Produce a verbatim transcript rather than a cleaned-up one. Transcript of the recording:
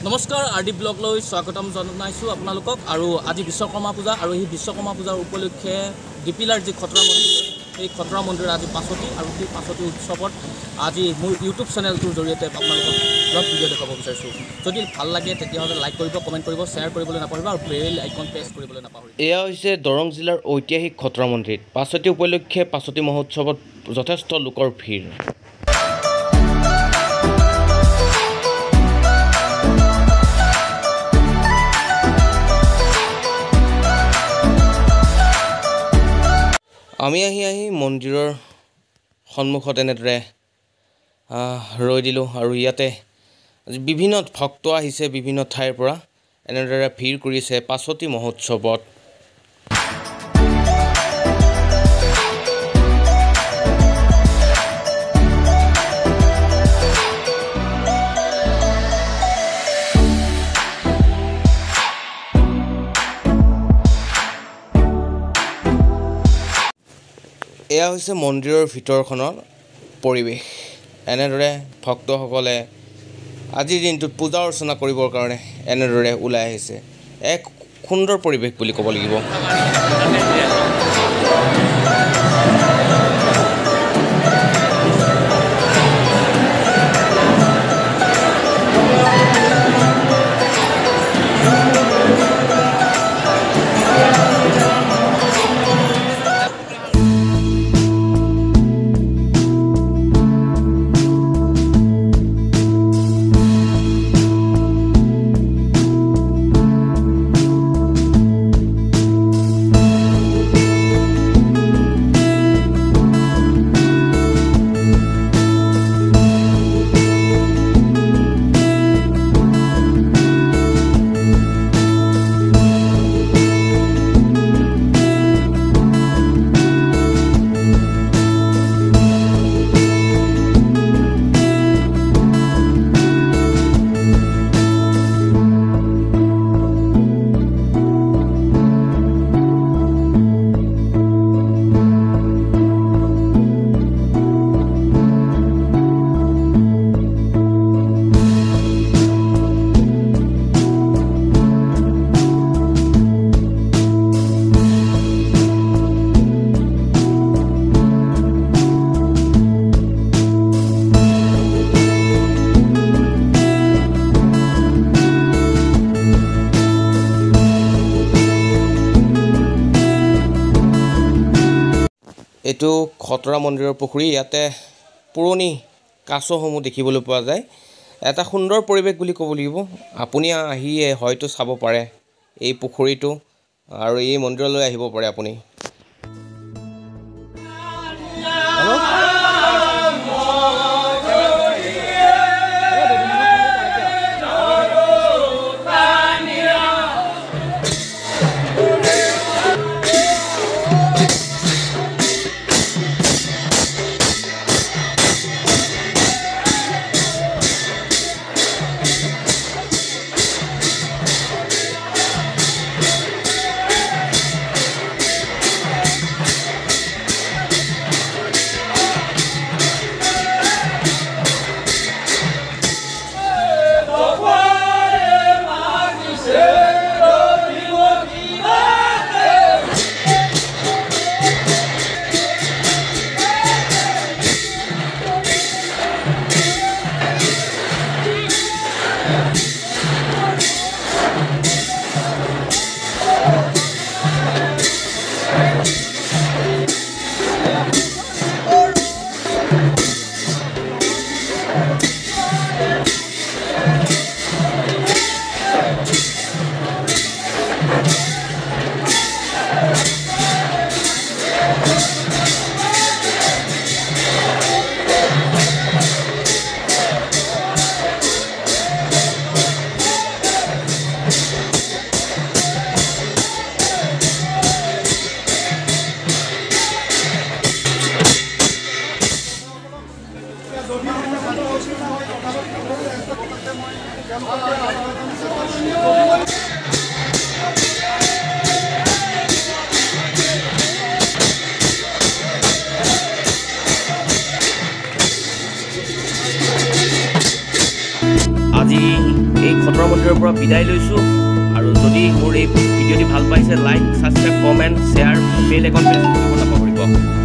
নমস্কাৰ আৰডি ব্লগলৈ স্বাগতম জনাইছোঁ আপোনালোকক আৰু আজি বিশ্বকৰ্মা পূজা আৰু এই বিশ্বকৰ্মা পূজাৰ উপলক্ষে ডিপিলাৰ যি খতৰা মন্দিৰ এই খতৰা মন্দিৰ আজি পাছতি আৰু সেই পাছতি উৎসৱত আজি মোৰ ইউটিউব চেনেলটোৰ জৰিয়তে আপোনালোকক ব্লগ ভিডিঅ' দেখাব বিচাৰিছোঁ। যদি ভাল লাগে তেতিয়াহ'লে লাইক কৰিব, কমেণ্ট কৰিব, শ্বেয়াৰ কৰিবলৈ নাপাহৰিব আৰু বেল আইকন প্ৰেছ কৰিবলৈ নাপাহৰিব। এয়া হৈছে দৰং জিলাৰ ঐতিহাসিক খতৰা মন্দিৰ। পাছতি উপলক্ষে পাছতি মহোৎসৱত যথেষ্ট লোকৰ ভিৰ। আমি আহি আহি মন্দিৰৰ সন্মুখত এনেদৰে ৰৈ দিলোঁ আৰু ইয়াতে বিভিন্ন ভক্ত আহিছে বিভিন্ন ঠাইৰ পৰা এনেদৰে ভিৰ কৰিছে পাছতি মহোৎসৱত। এয়া হৈছে মন্দিৰৰ ভিতৰখনৰ পৰিৱেশ। এনেদৰে ভক্তসকলে আজিৰ দিনটোত পূজা অৰ্চনা কৰিবৰ কাৰণে এনেদৰে ওলাই আহিছে। এক সুন্দৰ পৰিৱেশ বুলি ক'ব লাগিব। এইটো খতৰা মন্দিৰৰ পুখুৰী। ইয়াতে পুৰণি কাছসমূহ দেখিবলৈ পোৱা যায়। এটা সুন্দৰ পৰিৱেশ বুলি ক'ব লাগিব। আপুনি আহিয়ে হয়তো চাব পাৰে এই পুখুৰীটো আৰু এই মন্দিৰলৈ আহিব পাৰে আপুনি। আজি এই খতৰা মন্দিৰৰ পৰা বিদায় লৈছোঁ। আৰু যদি মোৰ এই ভিডিঅ'টি ভাল পাইছে like subscribe comment share bell icon press কৰিব নাপাহৰিব।